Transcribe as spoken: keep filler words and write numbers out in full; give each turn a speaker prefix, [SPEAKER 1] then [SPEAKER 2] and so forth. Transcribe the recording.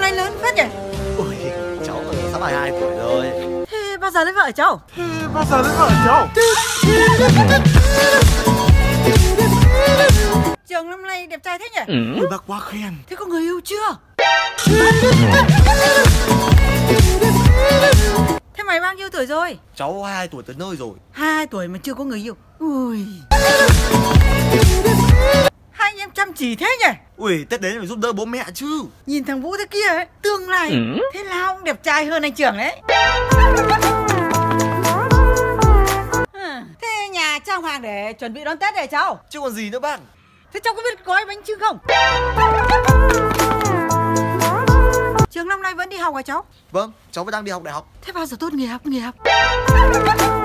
[SPEAKER 1] nay lớn phết nhỉ?
[SPEAKER 2] Ôi, cháu còn sắp hai mươi hai tuổi rồi.
[SPEAKER 1] Thế bao giờ lấy vợ cháu?
[SPEAKER 3] Thế bao giờ lấy vợ cháu?
[SPEAKER 1] Trường năm nay đẹp trai thế nhỉ?
[SPEAKER 3] Ôi bác quá khen.
[SPEAKER 1] Thế có người yêu chưa? Thế mày bao nhiêu tuổi rồi?
[SPEAKER 2] Cháu hai mươi hai tuổi tới nơi rồi.
[SPEAKER 1] Hai tuổi mà chưa có người yêu. Ui. Hai anh em chăm chỉ thế nhỉ?
[SPEAKER 2] Ui, Tết đến phải giúp đỡ bố mẹ chứ.
[SPEAKER 1] Nhìn thằng Vũ thế kia ấy, tương lai thế nào cũng đẹp trai hơn anh Trường đấy. Thế nhà trang hoàng để chuẩn bị đón Tết để cháu.
[SPEAKER 2] Chứ còn gì nữa bác.
[SPEAKER 1] Thế cháu có biết gói bánh chưng không? Trường năm nay vẫn đi học hả cháu?
[SPEAKER 2] Vâng, cháu vẫn đang đi học đại học.
[SPEAKER 1] Thế bao giờ tốt nghiệp? Nghiệp